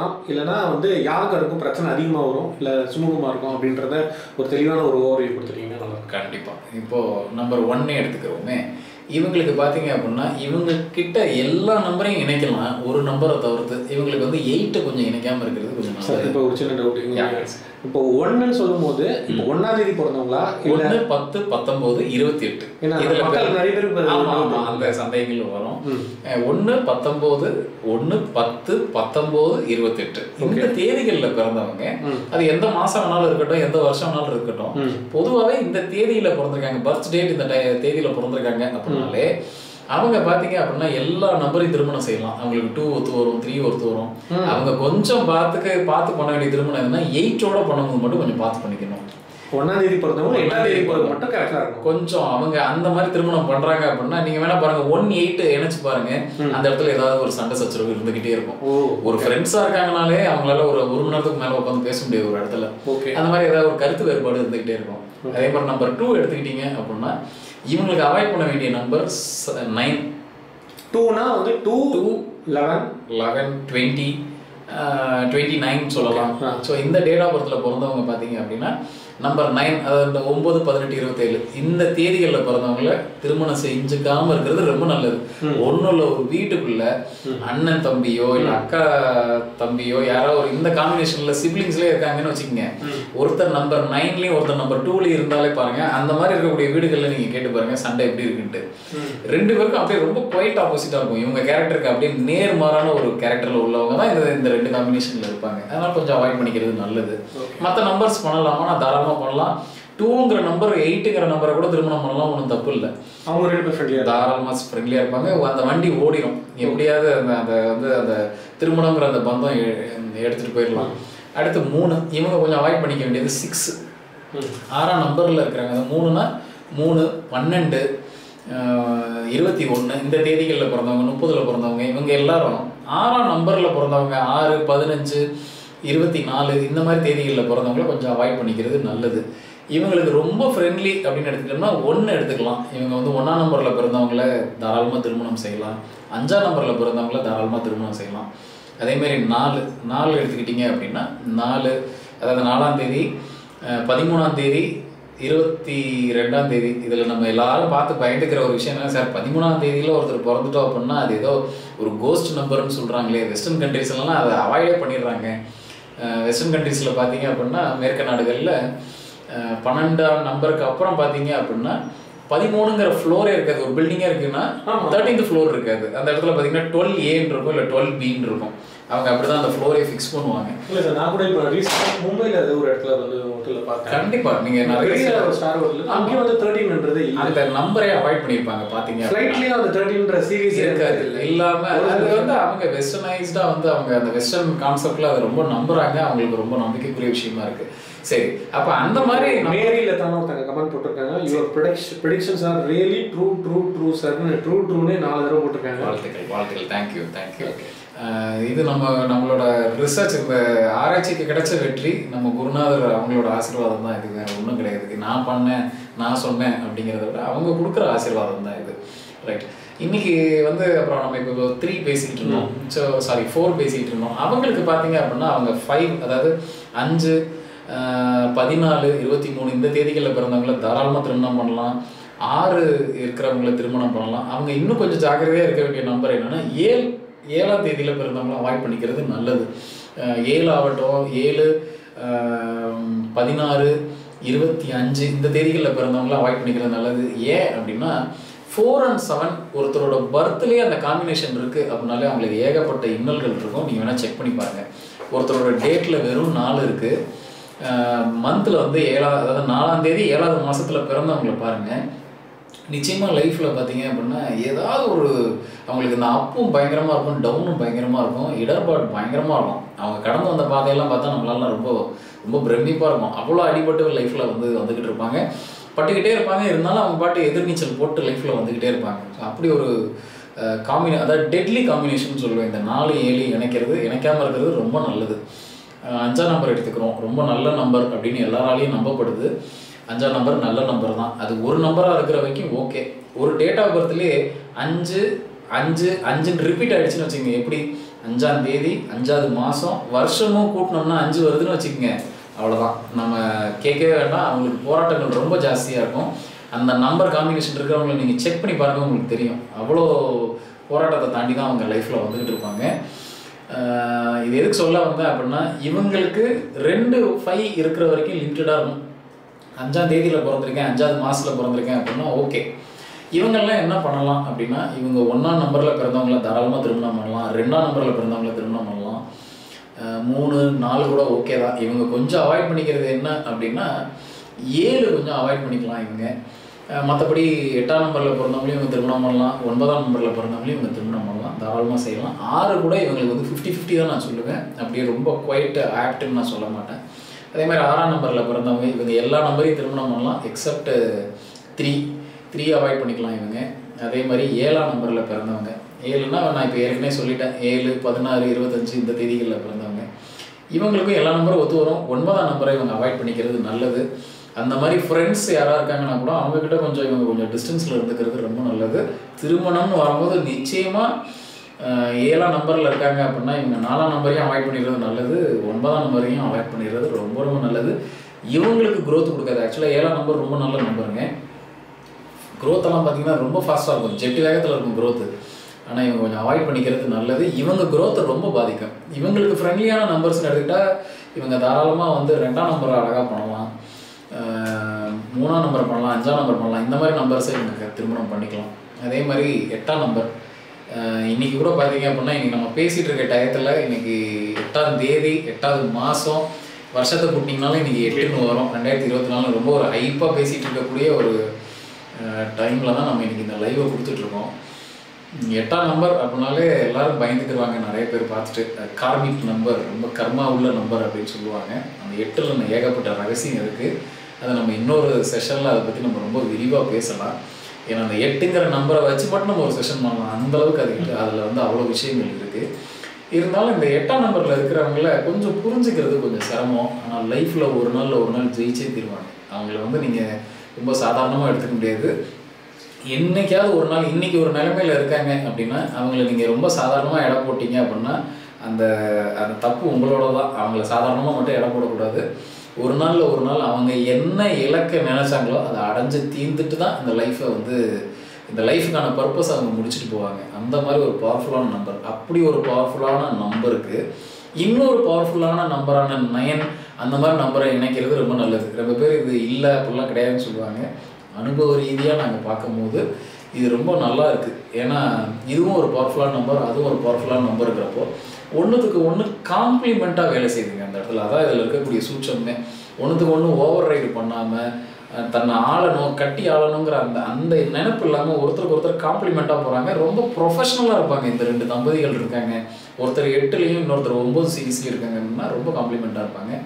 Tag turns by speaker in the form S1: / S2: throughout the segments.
S1: இருக்கலாம், இல்லைனா வந்து யாருக்கு இருக்கும் பிரச்சனை அதிகமாக வரும், இல்லை சுமூகமாக இருக்கும் அப்படின்றத ஒரு தெளிவான ஒரு ஓவர்வியூ கொடுத்துட்டீங்கன்னா நல்லா இருக்கும்.
S2: கண்டிப்பாக. இப்போது நம்பர் 1 எடுத்துக்கிறோமே, இவங்களுக்கு பார்த்தீங்க அப்படின்னா இவங்க கிட்ட எல்லா நம்பரையும் இணைக்கலாம், ஒரு நம்பரை தவிர்த்து. இவங்களுக்கு வந்து 8 கொஞ்சம் இணைக்காமல் இருக்கிறது கொஞ்சம் நல்லது.
S1: இப்போ ஒரு சின்ன டவுட், இப்போ 1ன்னு சொல்லும் போது இப்போ 1ஆம் தேதி பிறந்தவங்களா?
S2: 1, 10, 19, 28.
S1: நிறைய பேர்
S2: அந்த சந்தேகங்கள் வரும். 1, 19, 1, 10, 19, 28 இந்த தேதிகளில் பிறந்தவங்க, அது எந்த மாசம் வேணாலும் இருக்கட்டும், எந்த வருஷம் வேணாலும் இருக்கட்டும், பொதுவாகவே இந்த தேதியில பிறந்திருக்காங்க, பர்த் டேட் இந்த தேதியில பிறந்திருக்காங்க அப்படின்னாலே அவங்க பாத்தீங்க அப்படின்னா எல்லா நம்பரையும் திருமணம் செய்யலாம். அவங்களுக்கு 2 ஒத்து வரும், 3 ஒத்து வரும். அவங்க கொஞ்சம் பார்த்து பண்ண வேண்டிய திருமணம் எதுனா 8ஓட பண்ணும்போது மட்டும் கொஞ்சம் பார்த்து பண்ணிக்கணும்.
S1: 1ஆம் தேதி பிறந்தவங்க 8ஆம் தேதி பிறந்தவங்க மட்டும் கரெக்டா இருக்கும்.
S2: கொஞ்சம் அவங்க அந்த மாதிரி திருமணம் பண்றாங்க அப்படின்னா நீங்க வேணா பாருங்க, 1-8 இணைச்சு பாருங்க, அந்த இடத்துல ஏதாவது ஒரு சண்டை சச்சரவு இருந்துகிட்டே இருக்கும். ஒரு ஃப்ரெண்ட்ஸா இருக்காங்கனாலே அவங்களால ஒரு மணி நேரத்துக்கு மேல உட்காந்து பேச முடியாது ஒரு இடத்துல. அந்த மாதிரி ஏதாவது ஒரு கருத்து வேறுபாடு இருந்துகிட்டே இருக்கும். அதே மாதிரி நம்பர் 2 எடுத்துக்கிட்டீங்க அப்படின்னா இவங்களுக்கு அவாய்ட் பண்ண வேண்டிய நம்பர் 9.
S1: 2னா வந்து 2,
S2: 11, 20, 29 சொல்லலாம். ஸோ இந்த டேட் ஆஃப் பர்த்தில் பிறந்தவங்க பார்த்தீங்க அப்படின்னா நம்பர் 9, அதாவது இந்த 9, 18, 27 இந்த தேதிகளில் பிறந்தவங்கள திருமணம் செஞ்சுக்காம இருக்கிறது ரொம்ப நல்லது. ஒன்றும் இல்லை, ஒரு வீட்டுக்குள்ள அண்ணன் தம்பியோ இல்லை அக்கா தம்பியோ யாரோ ஒரு இந்த காம்பினேஷன்ல சிப்ளிங்ஸ்லேயே இருக்காங்கன்னு வச்சுக்கோங்க, ஒருத்தர் நம்பர் 9லயும் ஒருத்தர் நம்பர் 2லயும் இருந்தாலே பாருங்க, அந்த மாதிரி இருக்கக்கூடிய வீடுகளில் நீங்க கேட்டு பாருங்க சண்டை எப்படி இருக்குன்ட்டு. 2 பேருக்கும் அப்படியே ரொம்ப குவைட் ஆப்போசிட்டா இருக்கும். இவங்க கேரக்டருக்கு அப்படியே நேர்மாறான ஒரு கேரக்டர்ல உள்ளவங்க தான் இந்த 2 காம்பினேஷன்ல இருப்பாங்க. அதனால கொஞ்சம் அவாய்ட் பண்ணிக்கிறது நல்லது. மற்ற நம்பர்ஸ் பண்ணலாமா? நான் தாராளமாக பண்ணலாம். 2ங்கிற நம்பர் 8ங்கிற நம்பரை கூட திருமணம் பண்ணலாம், ஒன்றும் தப்பு இல்லை.
S1: அவங்க 2 பேரும் ஃப்ரெண்ட்லியாக
S2: தாராளமாக ஃப்ரெண்ட்லியாக இருப்பாங்க. அந்த வண்டி ஓடிடும், எப்படியாவது அந்த திருமணங்கிற அந்த பந்தம் எடுத்துகிட்டு போயிடலாம். அடுத்து 3, இவங்க கொஞ்சம் அவாய்ட் பண்ணிக்க வேண்டியது 6. 6ஆம் நம்பரில் இருக்கிறாங்க. அந்த 3னா 3, 12, 21 இந்த தேதிகளில் பிறந்தவங்க, 30ல் பிறந்தவங்க, இவங்க எல்லாரும் 6ஆம் நம்பரில் பிறந்தவங்க, 6, 15, 24 இந்த மாதிரி தேதிகளில் பிறந்தவங்கள கொஞ்சம் அவாய்ட் பண்ணிக்கிறது நல்லது. இவங்களுக்கு ரொம்ப ஃப்ரெண்ட்லி அப்படின்னு எடுத்துக்கிட்டோம்னா 1 எடுத்துக்கலாம். இவங்க வந்து 1ஆம் நம்பரில் பிறந்தவங்கள தாராளமாக திருமணம் செய்யலாம். 5ஆம் நம்பரில் பிறந்தவங்கள தாராளமாக திருமணம் செய்யலாம். அதேமாரி 4 எடுத்துக்கிட்டிங்க அப்படின்னா 4, அதாவது 4ஆம் தேதி, 13ஆம் தேதி, 22ஆம் தேதி. இதில் நம்ம எல்லாரும் பார்த்து பயந்துக்கிற ஒரு விஷயம் என்ன சார், 13ஆம் தேதியில் ஒருத்தர் பிறந்துட்டோம் அப்படின்னா அது ஏதோ ஒரு கோஸ்ட் நம்பர்னு சொல்கிறாங்களே. வெஸ்டர்ன் கண்ட்ரீஸ்லாம் அதை அவாய்டே பண்ணிடுறாங்க. வெஸ்டர்ன் கண்ட்ரீஸில் பார்த்தீங்க அப்படின்னா அமெரிக்க நாடுகளில் 12ஆம் நம்பருக்கு அப்புறம் பார்த்தீங்க அப்படின்னா 13ங்கிற ஃப்ளோரே இருக்காது. ஒரு பில்டிங்கே இருக்குன்னா 13th ஃப்ளோர் இருக்காது. அந்த இடத்துல பார்த்தீங்கன்னா 12Aன்னு இருக்கும், இல்லை 12Bன்னு இருக்கும். அவங்க அப்படிதான் அந்த ஃப்ளோரை ஃபிக்ஸ் பண்ணுவாங்க.
S1: இல்லை சார், நான் கூட இப்போ ரீசெண்டாக மும்பையில் ஏதோ ஒரு இடத்துல வந்து ஹோட்டலில் பார்த்தேன்.
S2: கண்டிப்பாக நீங்கள் நிறைய
S1: ஸ்டார் ஹோட்டல் அங்கேயும் வந்து 13ன்றது
S2: அந்த நம்பரே அவாய்ட் பண்ணியிருப்பாங்க. பார்த்தீங்க
S1: ஃப்ளைட்லேயும் அந்த 13ன்ற சீரீஸ்
S2: இருக்காது. இல்லாமல் அது வந்து அவங்க வெஸ்டர்னைஸ்டாக வந்து அவங்க அந்த வெஸ்டர்ன் கான்செப்டில் அதை ரொம்ப நம்புறாங்க. அவங்களுக்கு ரொம்ப நம்பிக்கைக்குரிய விஷயமா இருக்குது. சரி, அப்போ அந்த மாதிரி
S1: மேரியில் தானே ஒருத்தங்க கமெண்ட் போட்டிருக்காங்க, your predictions are really true சார்னு ட்ரூனே 4 தடவை போட்டிருக்காங்க.
S2: வாழ்த்துக்கள். தேங்க்யூ. இது நம்மளோட ரிசர்ச், இந்த ஆராய்ச்சிக்கு கிடைச்ச வெற்றி நம்ம குருநாதர் அவங்களோட ஆசீர்வாதம் தான். இது வேற ஒன்றும் கிடையாது. நான் பண்ணேன், நான் சொன்னேன் அப்படிங்கிறத விட அவங்க கொடுக்குற ஆசீர்வாதம் தான் இது. ரைட். இன்னைக்கு வந்து அப்புறம் நம்ம இப்போ 3 பேசிக்கிட்டு இருந்தோம், 4 பேசிக்கிட்டு இருந்தோம். அவங்களுக்கு பார்த்தீங்க அப்படின்னா அவங்க 5, அதாவது 5, 14, 23 இந்த தேதிகளில் பிறந்தவங்கள தாராளமாக திருமணம் பண்ணலாம். 6 இருக்கிறவங்கள திருமணம் பண்ணலாம். அவங்க இன்னும் கொஞ்சம் ஜாக்கிரதையாக இருக்க வேண்டிய நம்பர் என்னென்னா 7ஆம் தேதியில் பிறந்தவங்களும் அவாய்ட் பண்ணிக்கிறது நல்லது. 7 ஆகட்டும், 7, 16, 25 இந்த தேதிகளில் பிறந்தவங்களும் அவாய்ட் பண்ணிக்கிறது நல்லது. ஏன் அப்படின்னா 4 and 7 ஒருத்தரோட பர்த்லேயே அந்த காம்பினேஷன் இருக்குது அப்படின்னாலே அவங்களுக்கு ஏகப்பட்ட இன்னல்கள் இருக்கும். நீங்கள் வேணால் செக் பண்ணி பாருங்கள். ஒருத்தரோட டேட்டில் வெறும் 4 இருக்குது, மந்தில் வந்து 7, அதாவது 4ஆம் தேதி 7வது மாதத்தில் பிறந்தவங்களை பாருங்கள், நிச்சயமாக லைஃப்பில் பார்த்தீங்க அப்படின்னா ஏதாவது ஒரு அவங்களுக்கு இந்த அப்பும் பயங்கரமாக இருக்கும், டவுனும் பயங்கரமாக இருக்கும், இடர்பாடு பயங்கரமாக இருக்கும். அவங்க கடந்து வந்த பாதையெல்லாம் பார்த்தா நம்மளால ரொம்ப ரொம்ப பிரமிப்பாக இருக்கும். அவ்வளோ அடிபட்டு லைஃப்பில் வந்துக்கிட்டு இருப்பாங்க, பட்டுக்கிட்டே இருப்பாங்க. இருந்தாலும் அவங்க பாட்டு எதிர்நீச்சல் போட்டு லைஃப்பில் வந்துக்கிட்டே இருப்பாங்க. அப்படி ஒரு அதாவது டெட்லி காம்பினேஷன் சொல்லுவேன். இந்த 4, 7 இணைக்காமல் இருக்கிறது ரொம்ப நல்லது. 5ஆம் நம்பர் எடுத்துக்கிறோம், ரொம்ப நல்ல நம்பர் அப்படின்னு எல்லாராலையும் நம்பப்படுது. 5ஆம் நம்பர் நல்ல நம்பர் தான். அது ஒரு நம்பராக இருக்கிற வரைக்கும் ஓகே. ஒரு டேட் ஆஃப் பர்த்லேயே 5, 5, 5ன்னு ரிப்பீட் ஆகிடுச்சுன்னு வச்சுக்கோங்க. எப்படி 5ஆம் தேதி 5வது மாதம் வருஷமும் கூட்டினோம்னா 5 வருதுன்னு வச்சுக்கோங்க, அவ்வளோதான். நம்ம கேட்கவே வேண்டாம். அவங்களுக்கு போராட்டங்கள் ரொம்ப ஜாஸ்தியாக இருக்கும். அந்த நம்பர் காம்பினேஷன் இருக்கிறவங்களை நீங்கள் செக் பண்ணி பாருங்கள், உங்களுக்கு தெரியும். அவ்வளோ போராட்டத்தை தாண்டி தான் அவங்க லைஃப்பில் வந்துக்கிட்டு இருப்பாங்க. இது எதுக்கு சொல்ல வந்தேன் அப்படின்னா, இவங்களுக்கு 2 இருக்கிற வரைக்கும் லிமிட்டடாக இருக்கும். 5ஆம் தேதியில் பிறந்திருக்கேன், 5வது மாதத்தில் பிறந்திருக்கேன் அப்படின்னா ஓகே. இவங்கெல்லாம் என்ன பண்ணலாம் அப்படின்னா, இவங்க 1ஆம் நம்பரில் பிறந்தவங்கள தாராளமாக திருமணம் பண்ணலாம், 2ஆம் நம்பரில் பிறந்தவங்கள திருமணம் பண்ணலாம், 3, 4 கூட ஓகே தான். இவங்க கொஞ்சம் அவாய்ட் பண்ணிக்கிறது என்ன அப்படின்னா 7 கொஞ்சம் அவாய்ட் பண்ணிக்கலாம் இவங்க. மற்றபடி 8ஆம் நம்பரில் பிறந்தவங்களையும் இவங்க திருமணம் பண்ணலாம், 9ஆம் நம்பரில் பிறந்தவங்களையும் இவங்க திருமணம் பண்ணலாம், தாராளமாக செய்யலாம். 6 கூட இவங்களுக்கு வந்து 50-50 தான் நான் சொல்லுவேன். அப்படியே ரொம்ப குவைட் ஆக்டிவ்னு நான் சொல்ல மாட்டேன். அதே மாதிரி 6ஆம் நம்பரில் பிறந்தவங்க இவங்க எல்லா நம்பரையும் திருமணம் பண்ணலாம் எக்ஸப்ட் 3 அவாய்ட் பண்ணிக்கலாம் இவங்க. அதே மாதிரி 7ஆம் நம்பரில் பிறந்தவங்க, 7னா நான் இப்போ ஏற்கனவே சொல்லிட்டேன், 7, 16, 25 இந்த தேதிகளில் பிறந்தவங்க இவங்களுக்கும் எல்லா நம்பரும் ஒத்து வரும். 9ஆம் நம்பரை இவங்க அவாய்ட் பண்ணிக்கிறது நல்லது. அந்த மாதிரி ஃப்ரெண்ட்ஸ் யாராக இருக்காங்கன்னா கூட அவங்கக்கிட்ட இவங்க கொஞ்சம் டிஸ்டன்ஸில் இருந்துக்கிறது ரொம்ப நல்லது. திருமணம்னு வரும்போது நிச்சயமாக 7ஆம் நம்பரில் இருக்காங்க அப்படின்னா இவங்க 4ஆம் நம்பரையும் அவாய்ட் பண்ணிடுறது நல்லது, 9ஆம் நம்பரையும் அவாய்ட் பண்ணிடுறது ரொம்ப ரொம்ப நல்லது. இவங்களுக்கு க்ரோத் கொடுக்காது. ஆக்சுவலாக 7ஆம் நம்பர் ரொம்ப நல்ல நம்பருங்க. க்ரோத்தெல்லாம் பார்த்தீங்கன்னா ரொம்ப ஃபாஸ்ட்டாக இருக்கும், ஜெட்டு வேகத்தில் இருக்கும் க்ரோத்து. ஆனால் இவங்க கொஞ்சம் அவாய்ட் பண்ணிக்கிறது நல்லது. இவங்க க்ரோத்தை ரொம்ப பாதிக்கும். இவங்களுக்கு ஃப்ரெண்ட்லியான நம்பர்ஸ்னு எடுத்துக்கிட்டால் இவங்க தாராளமாக வந்து 2ஆம் நம்பரை அழகாக பண்ணலாம், 3ஆம் நம்பர் பண்ணலாம், 5ஆம் நம்பர் பண்ணலாம். இந்த மாதிரி நம்பர்ஸை இவங்க திருமணம் பண்ணிக்கலாம். அதே மாதிரி 8ஆம் நம்பர் இன்றைக்கி கூட பார்த்தீங்க அப்படின்னா இன்றைக்கி நம்ம பேசிகிட்டு இருக்க டயத்தில் இன்றைக்கி 8ஆம் தேதி 8வது மாதம் வருஷத்தை கூட்டிங்கனாலும் இன்றைக்கி 8ன்னு வரும். 2024 ரொம்ப ஒரு ஹைப்பாக பேசிகிட்டு இருக்கக்கூடிய ஒரு டைமில் தான் நம்ம இன்றைக்கி இந்த லைவை கொடுத்துட்ருக்கோம். 8ஆம் நம்பர் அப்படின்னாலே எல்லோரும் பயந்துக்குருவாங்க. நிறைய பேர் பார்த்துட்டு கார்மிக் நம்பர், ரொம்ப கர்மா உள்ள நம்பர் அப்படின்னு சொல்லுவாங்க. அந்த 8ல் ஏகப்பட்ட ரகசியம் இருக்குது. அதை நம்ம இன்னொரு செஷனில் அதை பற்றி நம்ம ரொம்ப விரிவாக பேசலாம். ஏன்னா அந்த 8ங்கிற நம்பரை வச்சு மட்டும் நம்ம ஒரு செஷன் பண்ணலாம். அந்தளவுக்கு அதில் வந்து அவ்வளோ விஷயங்கள் இருக்குது. இருந்தாலும் இந்த 8ஆம் நம்பரில் இருக்கிறவங்கள கொஞ்சம் புரிஞ்சுக்கிறது கொஞ்சம் சிரமம். ஆனால் லைஃப்பில் ஒரு நாள் ஜெயிச்சே தீருவாங்க. அவங்கள வந்து நீங்கள் ரொம்ப சாதாரணமாக எடுத்துக்க முடியாது. என்னைக்காவது ஒரு நாள் இன்றைக்கி ஒரு நிலைமையில் இருக்காங்க அப்படின்னா அவங்கள நீங்கள் ரொம்ப சாதாரணமாக இடம் போட்டிங்க அப்படின்னா அந்த தப்பு உங்களோட தான். அவங்கள சாதாரணமாக மட்டும் இடம் போடக்கூடாது. ஒரு நாள் அவங்க என்ன இலக்கை நினச்சாங்களோ அதை அடைஞ்சு தீர்ந்துட்டு தான் இந்த லைஃப்பை வந்து இந்த லைஃபுக்கான பர்பஸ் அவங்க முடிச்சுட்டு போவாங்க. அந்த மாதிரி ஒரு பவர்ஃபுல்லான நம்பர். அப்படி ஒரு பவர்ஃபுல்லான நம்பருக்கு இன்னொரு பவர்ஃபுல்லான நம்பரான 9 அந்த மாதிரி நம்பரை இணைக்கிறது ரொம்ப நல்லது. ரொம்ப பேர் இது இல்லை அப்படிலாம் கிடையாதுன்னு சொல்லுவாங்க. அனுபவ ரீதியாக நாங்கள் பார்க்கும்போது இது ரொம்ப நல்லா இருக்குது. ஏன்னா இதுவும் ஒரு பவர்ஃபுல்லான நம்பர், அதுவும் ஒரு பவர்ஃபுல்லான நம்பர் இருக்கிறப்போ ஒன்றுத்துக்கு ஒன்று காம்ப்ளிமெண்ட்டாக வேலை செய்யுதுங்க அந்த இடத்துல. அதான் இதில் இருக்கக்கூடிய சூட்சமே. ஒன்றுத்துக்கு ஒன்று ஓவர் ரைடு பண்ணாமல் தன்னை கட்டி ஆளணுங்கிற அந்த நினைப்பு இல்லாமல் ஒருத்தருக்கு ஒருத்தர் காம்ப்ளிமெண்ட்டாக போகிறாங்க. ரொம்ப ப்ரொஃபஷ்னலாக இருப்பாங்க. இந்த 2 தம்பதிகள் இருக்காங்க, ஒருத்தர் 8லையும் இன்னொருத்தர் 9 சீரீஸ்லையும் இருக்காங்கன்னா ரொம்ப காம்ப்ளிமெண்ட்டாக இருப்பாங்க.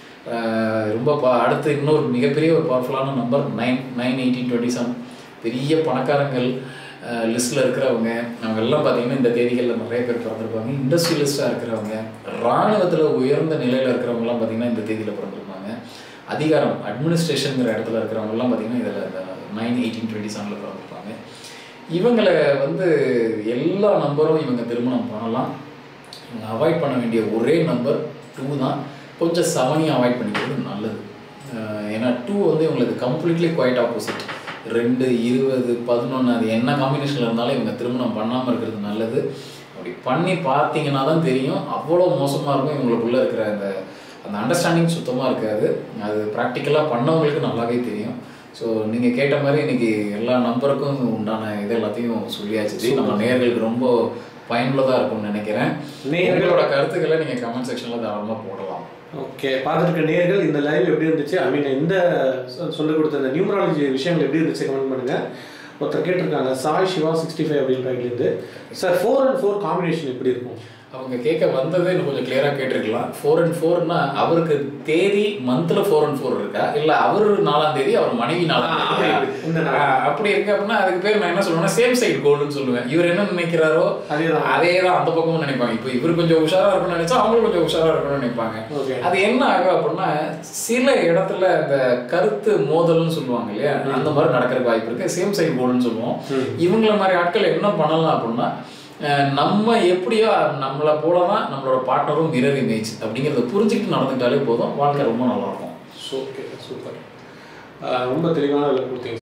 S2: ரொம்ப அடுத்து இன்னொரு மிகப்பெரிய ஒரு பவர்ஃபுல்லான நம்பர் 9, 18, 27. பெரிய பணக்காரங்கள் லிஸ்ட்டில் இருக்கிறவங்க அவங்க எல்லாம் பார்த்திங்கன்னா இந்த தேதிகளில் நிறைய பேர் பிறந்திருப்பாங்க. இண்டஸ்ட்ரியலிஸ்ட்டாக இருக்கிறவங்க, இராணுவத்தில் உயர்ந்த நிலையில் இருக்கிறவங்கலாம் பார்த்திங்கன்னா இந்த தேதியில் பிறந்திருப்பாங்க. அதிகாரம் அட்மினிஸ்ட்ரேஷனுங்கிற இடத்துல இருக்கிறவங்கலாம் பார்த்திங்கன்னா இதில் 9, 18, 27 பிறந்திருப்பாங்க. இவங்களை வந்து எல்லா நம்பரும் இவங்க திருமணம் பண்ணலாம். இவங்க அவாய்ட் பண்ண வேண்டிய ஒரே நம்பர் 2 தான். கொஞ்சம் 7ஐயும் அவாய்ட் பண்ணிக்கிறது நல்லது. ஏன்னா 2 வந்து இவங்களுக்கு கம்ப்ளீட்லி குவைட் ஆப்போசிட். 2, 20, 11 அது என்ன காம்பினேஷனில் இருந்தாலும் இவங்க திருமணம் பண்ணாமல் இருக்கிறது நல்லது. அப்படி பண்ணி பார்த்தீங்கன்னா தான் தெரியும் அவ்வளோ மோசமாக இருக்கும். இவங்களுக்குள்ளே இருக்கிற அந்த அண்டர்ஸ்டாண்டிங் சுத்தமாக இருக்காது. அது ப்ராக்டிக்கலாக பண்ணவங்களுக்கு நல்லாவே தெரியும். ஸோ நீங்கள் கேட்ட மாதிரி இன்றைக்கி எல்லா நம்பருக்கும் உண்டான இது எல்லாத்தையும் சொல்லியாச்சு. நம்ம நேயர்களுக்கு ரொம்ப பயனுள்ளதாக இருக்கும்னு நினைக்கிறேன். நேயர்களோட கருத்துக்களை நீங்கள் கமெண்ட் செக்ஷனில் தாராளமாக போடலாம்.
S1: ஓகே, பார்த்துருக்க நேயர்கள் இந்த லைவ் எப்படி இருந்துச்சு, இந்த சொல்லிக் கொடுத்த இந்த நியூமராலஜி விஷயங்கள் எப்படி இருந்துச்சு கமெண்ட் பண்ணுங்கள். ஒருத்தர் கேட்டிருக்காங்க சாய் சிவா 65 அப்படின்றதுலேருந்து, சார் 4 and 4 காம்பினேஷன் எப்படி இருக்கும்?
S2: அவங்க கேட்க வந்ததே இன்னும் கொஞ்சம் கிளியராக கேட்டிருக்கலாம். 4 and 4னா அவருக்கு தேதி மந்த்தில் 4 and 4 இருக்கா, இல்லை அவர் 4ஆம் தேதி அவர் மனைவி 4ஆம் தேதி அப்படி இருக்கு அப்படின்னா அதுக்கு பேர் நான் என்ன சொல்லுவேன்னா சேம் சைடு கோல்டுன்னு சொல்லுவேன். இவர் என்ன நினைக்கிறாரோ அதே தான் அந்த பக்கமும் நினைப்பாங்க. இப்போ இவர் கொஞ்சம் உஷாராக இருக்கணும்னு நினைச்சா அவங்களும் கொஞ்சம் உஷாராக இருக்கணும்னு நினைப்பாங்க. அது என்ன ஆகும் அப்படின்னா சில இடத்துல இந்த கருத்து மோதல்னு சொல்லுவாங்க இல்லையா, அந்த மாதிரி நடக்கிறதுக்கு வாய்ப்பு இருக்கு. சேம் சைடு கோல்டுன்னு சொல்லுவோம். இவங்கள மாதிரி ஆட்கள் என்ன பண்ணலாம் அப்படின்னா நம்ம எப்படியோ நம்மளை போல தான் நம்மளோட பார்ட்னரும் மிரர் இமேஜ் அப்படிங்கிறத புரிஞ்சுக்கிட்டு நடந்துக்கிட்டாலே போதும், வாழ்க்கை ரொம்ப நல்லாயிருக்கும்.
S1: Okay, super. ரொம்ப தெளிவான கொடுத்தீங்க.